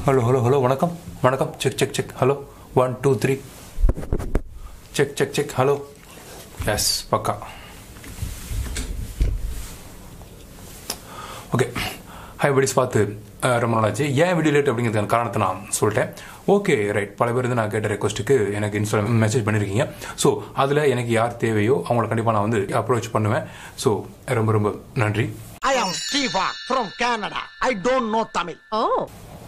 Hello வணக்கம் வணக்கம் check hello 1 2 3 check hello yes பக்கா ஓகே. ஹை படிஸ் பார்த்து ரொம்ப நாளாச்சு. ஏன் வீடியோ லேட் அப்படிங்கிறதுக்கான காரணத்தை நான் சொல்லிட்டேன். Okay right. பல பேர் நான் கேட்ட ரெக்வஸ்ட்டுக்கு எனக்கு இன்ஸ்டாகிராம் மெசேஜ் பண்ணியிருக்கீங்க. ஸோ அதில் எனக்கு யார் தேவையோ அவங்கள கண்டிப்பாக நான் அப்ரோச் பண்ணுவேன். ஸோ ரொம்ப நன்றி. I am Steve from Canada. I don't know Tamil. Oh.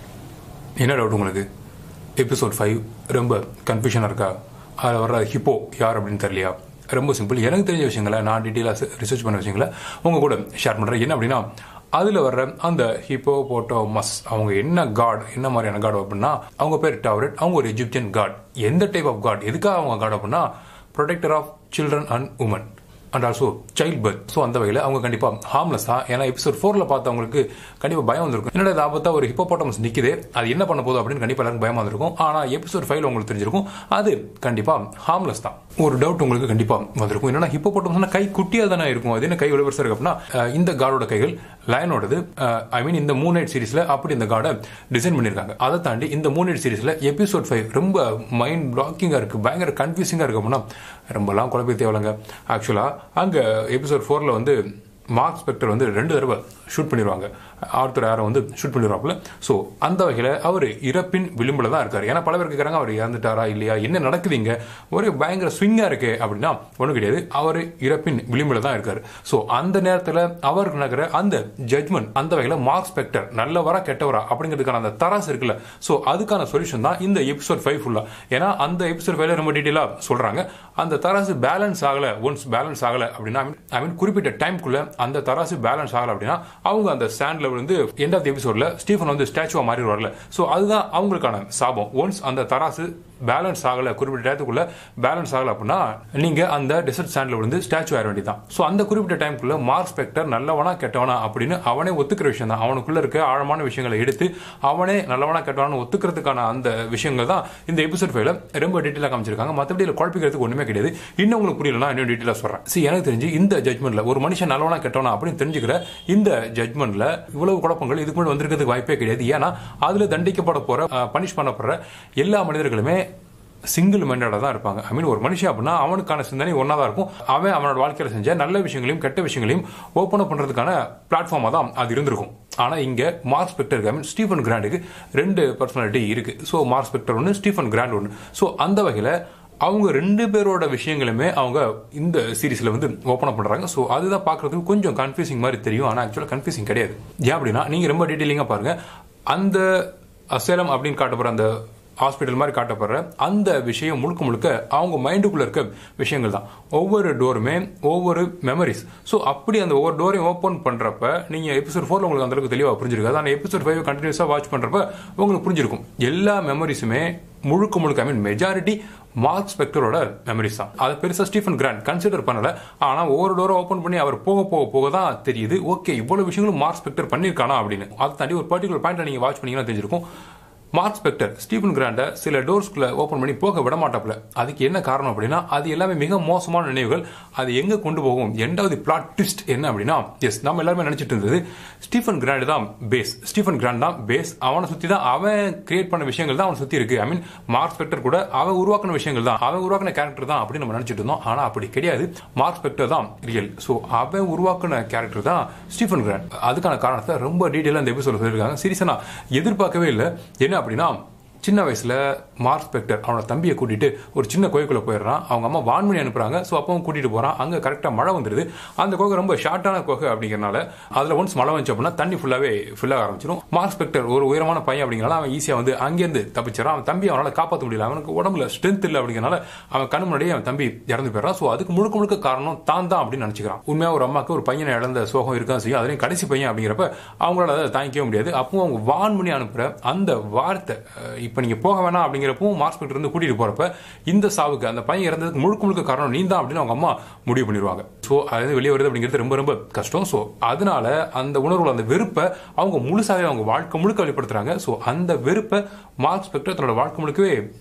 என்ன டவுட் உங்களுக்கு? எபிசோட் 5 ரொம்ப கன்ஃபியூஷனாக இருக்கா? அதில் வர்ற ஹிப்போ யார் அப்படின்னு தெரியலையா? ரொம்ப சிம்பிள். எனக்கு தெரிஞ்ச விஷயங்களை நான் டீட்டெயிலாக ரிசர்ச் பண்ண விஷயங்களை உங்கள் கூட ஷேர் பண்ணுறேன். என்ன அப்படின்னா, அதில் வர்ற அந்த ஹிப்போபோட்டோமஸ் அவங்க என்ன காட், என்ன மாதிரியான காட் அப்படின்னா, அவங்க பேர் டவரெட். அவங்க ஒரு எஜிப்தியன் காட். எந்த டைப் ஆஃப் காட், எதுக்காக அவங்க காட் அப்படின்னா, protector of children and women and also child birth. So அந்த வகையில் அவங்க கண்டிப்பாக ஹார்ம்லெஸ் தான். ஏன்னா எபிசோட் 4 பார்த்தவங்களுக்கு கண்டிப்பாக பயம் வந்திருக்கும். என்னோட ஆபத்தா ஒரு ஹிப்போபோட்டமஸ் நிற்குது, அது என்ன பண்ண போதும் அப்படின்னு கண்டிப்பாக எல்லாருக்கும் பயமா வந்திருக்கும். ஆனால் எபிசோட் 5 உங்களுக்கு தெரிஞ்சிருக்கும் அது கண்டிப்பாக ஹார்ம்லெஸ் தான். ஒரு டவுட் உங்களுக்கு கண்டிப்பாக வந்திருக்கும், என்னன்னா ஹிப்போபோட்டமஸ்னா கை குட்டியாக தானே இருக்கும், அது என்ன கை எவ்வளவு பெருசாக இருக்கு அப்படின்னா, இந்த காடோட கைகள் லயனோடது. ஐ மீன் இந்த மூன் நைட் சீரீஸ்ல அப்படி இந்த காடை டிசைன் பண்ணியிருக்காங்க. அதை தாண்டி இந்த மூன் நைட் சீரீஸ்ல எபிசோட் 5 ரொம்ப மைண்ட் பிளாக்கிங்கா இருக்கு, பயங்கர கன்ஃபியூசிங்கா இருக்கு அப்படின்னா ரொம்பலாம் குழப்பி தேவையில்லைங்க. ஆக்சுவலா அங்க எபிசோட் 4 மார்க் ஸ்பெக்டர் 2 தடவை ஷூட் பண்ணிடுவாங்க. ஆர்த்தர் யாரை ஷூட் பண்ணிடுவாப்புல. ஸோ அந்த வகையில் அவர் இறப்பின் விளிம்பில் தான் இருக்காரு. ஏன்னா பல பேர் கேட்குறாங்க அவர் இறந்துட்டாரா இல்லையா, என்ன நடக்குதுங்க, ஒரே பயங்கர ஸ்விங்காக இருக்கு அப்படின்னா ஒன்றும் கிடையாது, அவர் இறப்பின் விளிம்பில் தான் இருக்காரு. ஸோ அந்த நேரத்தில் அவருக்கு நடக்கிற அந்த ஜட்மெண்ட், அந்த வகையில் மார்க் ஸ்பெக்டர் நல்லவரா கெட்டவரா அப்படிங்கிறதுக்கான அந்த தராசு இருக்குல்ல, ஸோ அதுக்கான சொல்யூஷன் தான் இந்த எபிசோட் 5 ஃபுல்லா. ஏன்னா அந்த எபிசோட் 5 ரொம்ப டீட்டெயிலாக சொல்றாங்க. அந்த தராசு பேலன்ஸ் ஆகலை, ஒன்ஸ் பேலன்ஸ் ஆகலை அப்படின்னா, ஐ மீன் குறிப்பிட்ட டைம்குள்ள அந்த தராசு பேலன்ஸ் ஆகலை அப்படின்னா அவங்க அந்த ஸ்டாண்ட்ல எண்ட் ஆஃப் எபிசோட்ல ஸ்டீஃபன் ஸ்டாச்சுவா மாறிடுவார்ல. சோ அதுதான் அவங்களுக்கான சாபம். ஒன்ஸ் அந்த தராசு பேலன்ஸ் ஆகல, குறிப்பிட்ட டயத்துக்குள்ள பேலன்ஸ் ஆகல அப்படின்னா நீங்க அந்த டெசர்ட் ஸ்டாண்ட்ல ஸ்டாச்சு ஆக வேண்டியதான். சோ அந்த குறிப்பிட்ட டைம்குள்ள மார்க் ஸ்பெக்டர் நல்லவனா கெட்டவனா அப்படின்னு அவனே ஒத்துக்கிற விஷயம் தான். அவனுக்குள்ள இருக்க ஆழமான விஷயங்களை எடுத்து அவனே நல்லவனா கெட்டவனா ஒத்துக்கிறதுக்கான அந்த விஷயங்கள் தான் இந்த எபிசோட் 5 ரொம்ப டீட்டெயிலா காமிச்சிருக்காங்க. மற்றபடி குழப்பிக்கிறதுக்கு ஒண்ணுமே கிடையாது. இன்னும் உங்களுக்கு புரியலன்னா இன்னும் டீட்டெயிலா சொல்றேன். எனக்கு தெரிஞ்சு இந்த ஜட்மெண்ட்ல ஒரு மனுஷன் நல்லவனா கெட்டவனா அப்படின்னு தெரிஞ்சுக்கிற இந்த ஜட்மெண்ட்ல இவ்வளவு குழப்பங்கள் இதுக்கு முன்னாடி வந்திருக்கிறதுக்கு வாய்ப்பே கிடையாது. ஏன்னா அதுல தண்டிக்கப்பட போற, பனிஷ் பண்ணப்படுற எல்லா மனிதர்களுமே சிங்கிள் மைண்டடா தான் இருப்பாங்க. ஐ மீன் ஒரு மனுஷன் அப்படின்னா அவனுக்கான சிந்தனை ஒன்னா தான் இருக்கும். அவன் அவனோட வாழ்க்கையில செஞ்ச நல்ல விஷயங்களையும் கெட்ட விஷயங்களையும் ஓபன் அப் பண்றதுக்கான பிளாட்ஃபார்மா தான் அது இருந்திருக்கும். ஆனா இங்க மார்க் ஸ்பெக்டருக்கு, ஐ மீன் ஸ்டீஃபன் கிராண்டுக்கு 2 பர்சனாலிட்டி இருக்கு. ஸோ மார்க் ஸ்பெக்டர் ஒன்று, ஸ்டீஃபன் கிராண்ட் ஒன்று. ஸோ அந்த வகையில அவங்க 2 பேரோட விஷயங்களுமே அவங்க இந்த சீரீஸ்ல ஓபன் அப் பண்றாங்க. ஸோ அதுதான் பாக்குறதுக்கு கொஞ்சம் கன்ஃபியூசிங் மாதிரி தெரியும். ஆனா ஆக்சுவலா கன்ஃபியூசிங் கிடையாது. ஏன் அப்படின்னா நீங்க ரொம்ப டீட்டெயிலிங்கா பாருங்க. அந்த அசேலம் அப்படின்னு காட்டப்படுற அந்த ஹாஸ்பிட்டல் மாதிரி காட்டப்படுற அந்த விஷயம் முழுக்க அவங்க மைண்டுக்குள்ள இருக்க விஷயங்கள் தான். ஒவ்வொரு டோருமே ஒவ்வொரு மெமரிஸ். ஸோ அப்படி அந்த ஒவ்வொரு டோரையும் ஓப்பன் பண்றப்ப நீங்க எபிசோட் 4 உங்களுக்கு அந்த அளவுக்கு தெளிவாக புரிஞ்சிருக்காது. ஆனால் எபிசோட் 5 கண்டினியூஸா வாட்ச் பண்றப்ப உங்களுக்கு புரிஞ்சிருக்கும். எல்லா மெமரிஸுமே முழுக்க ஐ மீன் மெஜாரிட்டி மார்க் ஸ்பெக்டரோட மெமரிஸ் தான். அதை பெருசா ஸ்டீஃபன் கிராண்ட் கன்சிடர் பண்ணல. ஆனா ஒவ்வொரு டோரை ஓப்பன் பண்ணி அவர் போக தான் தெரியுது, ஓகே இவ்வளவு விஷயங்களும் மார்க் ஸ்பெக்டர் பண்ணிருக்கானா அப்படின்னு. அதை தாண்டி ஒரு பர்டிகுலர் பாயிண்ட் நீங்க வாட்ச் பண்ணீங்கன்னா தெரிஞ்சிருக்கும். மார்க் ஸ்பெக்டர் ஸ்டீஃபன் கிராண்ட சில டோர்ஸ்குள்ள ஓபன் பண்ணி போக விட மாட்டாப்ல. அதுக்கு என்ன காரணம் அப்படின்னா, அது எல்லாமே மிக மோசமான நினைவுகள். அது எங்க கொண்டு போகும், இரண்டாவது பிளாட் ட்விஸ்ட் என்ன அப்படின்னா, எஸ் நம்ம எல்லாருமே நினைச்சிட்டு இருந்தது ஸ்டீஃபன் கிராண்ட் தான் பேஸ், ஸ்டீஃபன் கிராண்ட் தான் பேஸ், அவனை சுத்தி தான் அவன் கிரியேட் பண்ண விஷயங்கள் தான் அவன் சுத்தி இருக்கு. ஐ மீன் மார்க் ஸ்பெக்டர் கூட அவன் உருவாக்கின விஷயங்கள் தான், அவன் உருவாக்கின கேரக்டர் தான் அப்படின்னு நம்ம நினைச்சிட்டு இருந்தோம். ஆனா அப்படி கிடையாது. மார்க் ஸ்பெக்டர் தான் ரியல். சோ அவன் உருவாக்கின கேரக்டர் தான் ஸ்டீஃபன் கிராண்ட். அதுக்கான காரணத்தை ரொம்ப டீட்டெயிலா இந்த எபிசோட்ல சொல்லியிருக்காங்க. சீரியஸா நான் எதிர்பார்க்கவே இல்லை. என்ன அப்படின்னா, சின்ன வயசுல மார்க் ஸ்பெக்டர் அவனோட தம்பியை கூட்டிட்டு ஒரு சின்ன கோயிலுக்குள்ள போயிடுறான். அவங்க அம்மா வான்மணி அனுப்புறாங்க. ஸோ அப்பவும் கூட்டிட்டு போறான். அங்க கரெக்டா மழை வந்துருது. அந்த கோகை ரொம்ப ஷார்ட்டான கோகை அப்படிங்கறனால அதுல ஒன்ஸ் மழை வந்துச்சு அப்படின்னா தண்ணி ஃபுல்லாவே ஃபில் ஆக ஆரம்பிச்சிடும். மார்க் ஸ்பெக்டர் ஒரு உயரமான பையன் அப்படிங்கறனால அவன் ஈஸியா அங்கிருந்து தப்பிச்சிடறான். அவன் தம்பி அவனால காப்பாற்ற முடியல, அவனுக்கு உடம்புல ஸ்ட்ரென்த் இல்லை அப்படிங்கறனால அவன் கண்ணு முன்னாடியே அவன் தம்பி இறந்து போயிடறான். ஸோ அதுக்கு முழுக்க காரணம் தான் அப்படின்னு நினைச்சுக்கிறான். உண்மையா ஒரு அம்மாக்கு ஒரு பையனை இழந்த சோகம் இருக்கா செய்யும். அதுலயும் கடைசி பையன் அப்படிங்கிறப்ப அவங்களால அதை தாங்கிக்கவே முடியாது. அப்பவும் அவங்க வான்மணி அனுப்புற அந்த வார்த்தை, இப்ப நீங்க போக வேணாம் அப்படிங்கிறப்போ மார்க் ஸ்பெக்டர் கூட்டிட்டு போறப்ப இந்த சாவுக்கு, அந்த பையன் இறந்ததுக்கு முழுக்க காரணம் நீ தான் அப்படின்னு அவங்க அம்மா முடிவு பண்ணிடுவாங்க. ஸோ அது வெளியே வருது அப்படிங்கிறது ரொம்ப கஷ்டம். ஸோ அதனால அந்த உணர்வுல அந்த வெறுப்பை அவங்க முழுசாவே அவங்க வாழ்க்கை முழுக்க வெளிப்படுத்துறாங்க. ஸோ அந்த வெறுப்பை மார்க் ஸ்பெக்டர் தன்னோட வாழ்க்கை முழுக்கவே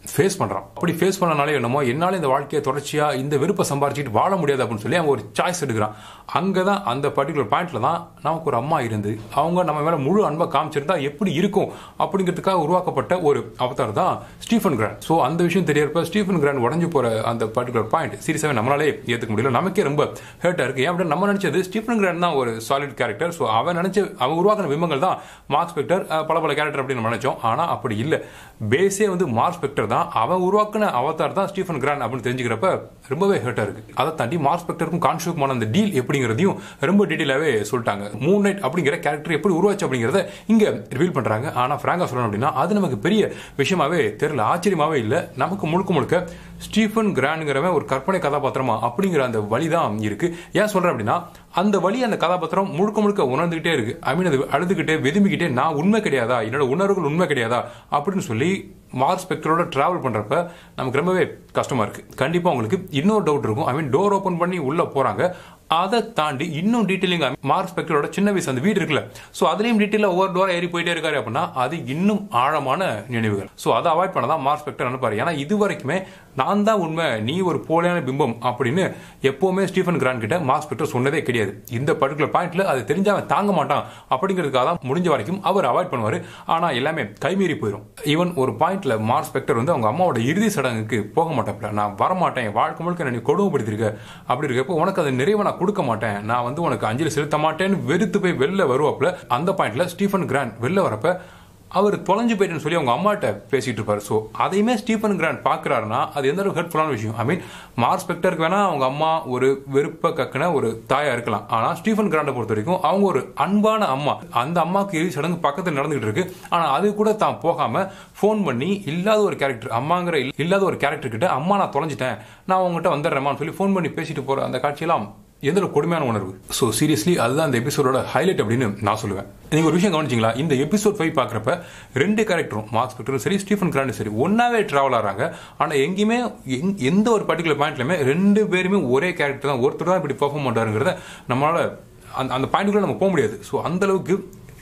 ஃபேஸ் பண்றான். அப்படி ஃபேஸ் பண்ணனாலே என்னமோ என்னால இந்த வாழ்க்கையை தொடர்ச்சியா இந்த விருப்ப சம்பாரிச்சிட்டு வாழ முடியாது அப்படின்னு சொல்லி அவங்க ஒரு சாய்ஸ் எடுக்கிறான். அங்கதான் அந்த பர்டிகுலர் பாயிண்ட்ல தான் நமக்கு ஒரு அம்மா இருந்து அவங்க நம்ம மேல முழு அன்பை காமிச்சிருந்தா எப்படி இருக்கும் அப்படிங்கிறதுக்காக உருவாக்கப்பட்ட ஒரு அவதார் தான் ஸ்டீஃபன் கிராண்ட். சோ அந்த விஷயம் தெரியறப்ப ஸ்டீஃபன் கிராண்ட் உடஞ்சு போற அந்த பர்டிகுலர் பாயிண்ட் சீரியஸாவே நம்மளாலே ஏத்துக்க முடியல. நமக்கே ரொம்ப ஹர்ட்டா இருக்கு. ஏன் அப்படின்னு நம்ம நினைச்சது ஸ்டீஃபன் கிராண்ட் தான் ஒரு சாலிட் கேரக்டர். சோ அவன் உருவாக்கின பிம்பங்கள் தான் மார்க் ஸ்பெக்டர் பல கேரக்டர் அப்படின்னு நம்ம நினைச்சோம். ஆனா அப்படி இல்ல. பேஸே வந்து மார்க் ஸ்பெக்டர் தான். அவன் உருவாக்கின அவதார் தான் ஸ்டீஃபன் கிராண்ட் அப்படின்னு தெரிஞ்சுக்கிறப்ப ரொம்பவே ஹர்ட்டா இருக்கு. அதை தாண்டி மார்க் ஸ்பெக்டருக்கும் கான்ஷுக்குமான அந்த டீல் எப்படிங்கிறதையும் ரொம்ப டீடைலாவே சொல்லிட்டாங்க. மூன் நைட் அப்படிங்கிற கேரக்டர் எப்படி உருவாச்சு அப்படிங்கறத இங்க ரிவீல் பண்றாங்க. ஆனா பிராங்கா சொல்லணும் அப்படின்னா அது நமக்கு பெரிய விஷயமாவே தெரியல, ஆச்சரியமாவே இல்ல. நமக்கு முழுக்க ஸ்டீஃபன் கிராண்ட்ங்கிறவன் ஒரு கற்பனை கதாபாத்திரமா அப்படிங்கிற அந்த வழிதான் இருக்கு. ஏன் சொல்றேன் அப்படின்னா அந்த வழி அந்த கதாபாத்திரம் முழுக்க உணர்ந்துகிட்டே இருக்கு. ஐ மீன் அது அழுதுகிட்டே வெதும்பிக்கிட்டே நான் உண்மை கிடையாதா, என்னோட உணர்வுகள் உண்மை கிடையாதா அப்படின்னு சொல்லி மார்க் ஸ்பெக்டரோட டிராவல் பண்றப்ப நமக்கு ரொம்பவே கஷ்டமா இருக்கு. கண்டிப்பா உங்களுக்கு இன்னொரு டவுட் இருக்கும். ஐ மீன் டோர் ஓபன் பண்ணி உள்ள போறாங்க. அதை தாண்டி இன்னும் டீட்டெயிலிங் மார்க் ஸ்பெக்டரோட சின்ன வயசு அந்த வீடு இருக்குல்ல, சோ அதுலயும் டீட்டெயிலா ஒவ்வொரு டோரா ஏறி போயிட்டே இருக்காரு அப்படின்னா அது இன்னும் ஆழமான நினைவுகள். சோ அதை அவாய்ட் பண்ணதான் மார்க் ஸ்பெக்டர் அனுப்பாரு. ஏன்னா இது வரைக்குமே நான் தான் உண்மை, நீ ஒரு போலியான பிம்பம் அப்படின்னு எப்பவுமே ஸ்டீஃபன் கிராண்ட் கிட்ட மார்க் ஸ்பெக்டர் சொன்னதே கிடையாது. இந்த பர்டிகுலர் பாயிண்ட்ல அது தெரிஞ்சவன் தாங்க மாட்டான் அப்படிங்கிறதுக்காக தான் முடிஞ்ச வரைக்கும் அவர் அவாய்ட் பண்ணுவாரு. ஆனா எல்லாமே கைமீறி போயிடும். ஈவன் ஒரு பாயிண்ட்ல மார்க் ஸ்பெக்டர் வந்து அவங்க அம்மாவோட இறுதி சடங்குக்கு போக மாட்டேன், நான் வரமாட்டேன், வாழ்க்கை முழுக்க நீ கொடுமைப்படுத்திருக்க, அப்படி இருக்கப்போ உனக்கு அது நிறைவா நான் கொடுக்க மாட்டேன், நான் வந்து உனக்கு அஞ்சலி செலுத்த மாட்டேன்னு வெறுத்து போய் வெளில வருவாப்ல. அந்த பாயிண்ட்ல ஸ்டீஃபன் கிராண்ட் வெளில வரப்ப அவர் தொலைஞ்சு போயிட்டேன்னு சொல்லி அவங்க அம்மாட்ட பேசிட்டு இருப்பாரு. சோ அதையுமே ஸ்டீஃபன் கிராண்ட் பாக்குறாருன்னா அது எந்த அளவுக்கு ஹர்ட்ஃபுல்லான விஷயம். ஐ மீன் மார்க் ஸ்பெக்டருக்கு வேணா அவங்க அம்மா ஒரு வெறுப்ப கக்கின ஒரு தாயா இருக்கலாம். ஆனா ஸ்டீஃபன் கிராண்டை பொறுத்த வரைக்கும் அவங்க ஒரு அன்பான அம்மா. அந்த அம்மாவுக்கு இறுதி சடங்கு பக்கத்தில் நடந்துகிட்டு இருக்கு. ஆனா அது கூட தான் போகாம போன் பண்ணி இல்லாத ஒரு கேரக்டர், அம்மாங்கிற இல்லாத ஒரு கேரக்டர் கிட்ட அம்மா நான் தொலைஞ்சிட்டேன், நான் உங்ககிட்ட வந்துடுறேன்னு சொல்லி போன் பண்ணி பேசிட்டு போற அந்த காட்சியெல்லாம் எந்த கொடுமையான உணர்வு. சோ சீரியஸ்லி அதுதான் இந்த எபிசோடோட ஹைலைட் அப்படின்னு நான் சொல்லுவேன். நீங்க ஒரு விஷயம் கவனிச்சீங்களா, இந்த எபிசோட் 5 பாக்குறப்ப ரெண்டு கேரக்டரும் மார்க் ஸ்பெக்டரும் சரி ஸ்டீஃபன் கிராண்டும் சரி ஒன்னாவே டிராவல் ஆறாங்க. ஆனா எங்கேயுமே எந்த ஒரு பர்டிகுலர் பாயிண்ட்லயுமே ரெண்டு பேருமே ஒரே கேரக்டர் தான், ஒருத்தர் தான் இப்படி பெர்ஃபார்ம் பண்றாருங்கிறத நம்மளால அந்த பாயிண்ட்டுக்குள்ள நம்ம போக முடியாது. சோ அந்த அளவுக்கு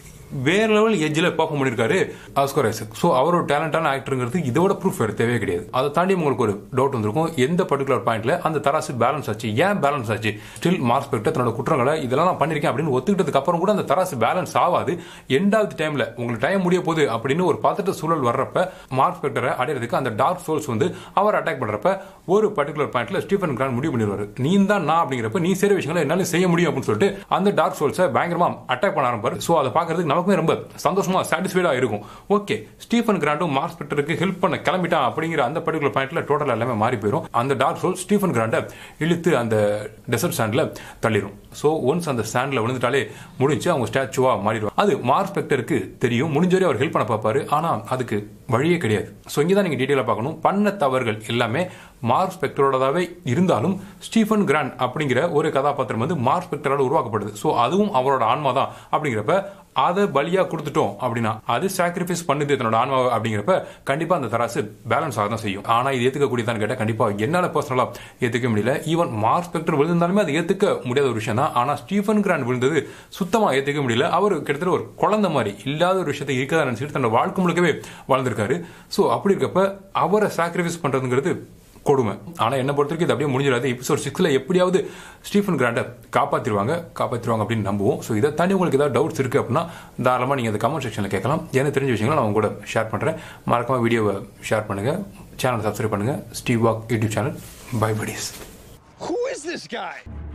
வேற லெவல் எட்ஜில் பெர்ஃபார்ம் பண்ணிருக்காரு ஆஸ்கர் ஐசக். சோ அவரோட டேலண்டான ஆக்டருங்கிறது இதோட ப்ரூஃப் தேவையே கிடையாது. அதை தாண்டி உங்களுக்கு ஒரு டவுட் வந்திருக்கும், எந்த பர்டிகுலர் பாயிண்ட்ல அந்த தராசு பேலன்ஸ் ஆச்சு, ஏன் பேலன்ஸ் ஆச்சு? ஸ்டில் மார்க் ஸ்பெக்டர் தன்னோட குற்றங்களை இதெல்லாம் நான் பண்ணிருக்கேன் அப்படின்னு ஒத்துக்கிட்டதுக்கு அப்புறம் கூட அந்த தராசு பேலன்ஸ் ஆகாது. எண்டாவது டைம்ல உங்களுக்கு டைம் முடிய போகுது அப்படின்னு ஒரு பதட்ட சூழல் வர்றப்ப மார்க் ஸ்பெக்டரை அடையிறதுக்கு அந்த டார்க் சோல்ஸ் வந்து அவர் அட்டாக் பண்றப்ப ஒரு பர்டிகுலர் பாயிண்ட்ல ஸ்டீஃபன் கிராண்ட் முடிவு பண்ணிடுவாரு, நீ தான் நான் அப்படிங்கிறப்ப நீ செய்யற விஷயங்களை என்னால செய்ய முடியும் அப்படின்னு சொல்லிட்டு அந்த டார்க் சோல்ஸை பயங்கரமா அட்டாக் பண்ண ஆரம்பிப்பாரு. சோ அதை பாக்குறதுக்கு நமக்குமே ரொம்ப சந்தோஷமா சாட்டிஸ்ஃபைடா இருக்கும். ஓகே, ஸ்டீஃபன் கிராண்டும் மார்க் ஸ்பெக்டருக்கு ஹெல்ப் பண்ண கிளம்பிட்டான் அப்படிங்கிற அந்த பர்டிகுலர் பாயிண்ட்ல டோட்டல் எல்லாமே மாறி போயிடும். அந்த டார்க் சோல் ஸ்டீஃபன் கிராண்ட இழுத்து அந்த டெசர்ட் சாண்ட்ல தள்ளிடும். சோ ஒன்ஸ் அந்த சாண்ட்ல விழுந்துட்டாலே முடிஞ்சு அவங்க ஸ்டாச்சுவா மாறிடுவாங்க. அது மார்க் ஸ்பெக்டருக்கு தெரியும், முடிஞ்ச வரை அவர் ஹெல்ப் பண்ண பார்ப்பாரு. ஆனா அதுக்கு வழியே கிடையாது. சோ இங்கதான் நீங்க டீடைலா பார்க்கணும். பண்ண தவறுகள் எல்லாமே மார்க் ஸ்பெக்டரோடதாவே இருந்தாலும் ஸ்டீஃபன் கிராண்ட் அப்படிங்கிற ஒரு கதாபாத்திரம் வந்து மார்க் ஸ்பெக்டரால் உருவாக்கப்படுது. சோ அதுவும் அவரோட ஆன்மா தான். அப்படிங்கிறப்ப அதை பலியா கொடுத்துட்டோம் அப்படின்னா அது சாக்ரிஃபைஸ் பண்ணுது தன்னோட ஆன்மாவை. அப்படிங்கிறப்ப கண்டிப்பா அந்த தராசு பேலன்ஸ் ஆக தான் செய்யும். ஆனா இது ஏத்துக்க கூடியதான் கேட்டா கண்டிப்பா என்னால பர்சனலா ஏத்துக்க முடியல. ஈவன் மார்க் ஸ்பெக்டர் விழுந்தாலுமே அது ஏத்துக்க முடியாத ஒரு விஷயம் தான். ஆனா ஸ்டீஃபன் கிராண்ட் விழுந்தது சுத்தமா ஏத்துக்க முடியல. அவர் கிட்டத்தட்ட ஒரு குழந்தை மாதிரி இல்லாத ஒரு விஷயத்தை இருக்கதான் நினைச்சிட்டு தன்னோட வாழ்க்கை முழுக்கவே வாழ்ந்திருக்காரு. சோ அப்படி இருக்கப்ப அவரை சாக்ரிஃபைஸ் பண்றதுங்கிறது கொடுமை. ஆனா என்ன பொறுத்த வரைக்கும் இது அப்படியே முடிஞ்சிடாது. எபிசோட் 6ல எப்படியாவது ஸ்டீஃபன் கிராண்டை காப்பாத்திருவாங்க அப்படின்னு நம்புவோம். ஸோ இதை தாண்டி உங்களுக்கு ஏதாவது டவுட்ஸ் இருக்கு அப்படின்னா தாராளமா நீங்க அந்த கமெண்ட் செக்ஷன்ல கேட்கலாம். எனக்கு தெரிஞ்ச விஷயங்களை நான் உங்க கூட ஷேர் பண்றேன். மறக்காம வீடியோவை ஷேர் பண்ணுங்க, சேனல் சப்ஸ்கிரைப் பண்ணுங்க. Steve Walk YouTube channel. Bye buddies. Who is this guy?